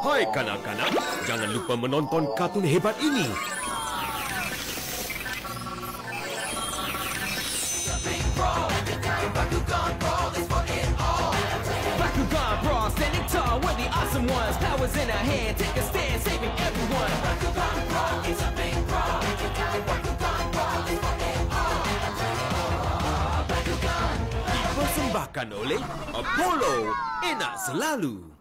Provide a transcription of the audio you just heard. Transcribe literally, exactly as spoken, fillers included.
Hai kanak-kanak, jangan lupa menonton kartun hebat ini. Bakugan Brawl, standing tall, we're the awesome ones. Powers in our hand, take a stand, saving everyone. Bakugan Brawl is a big brawl. Bakugan Brawl is for it all. Bakugan. Dipersembahkan oleh Apollo, enak selalu.